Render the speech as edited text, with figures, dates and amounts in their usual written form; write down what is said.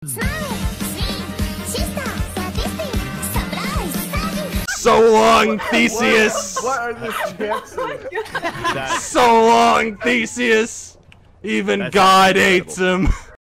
So long, Theseus! What are this chances? So long, Theseus! Even God hates him.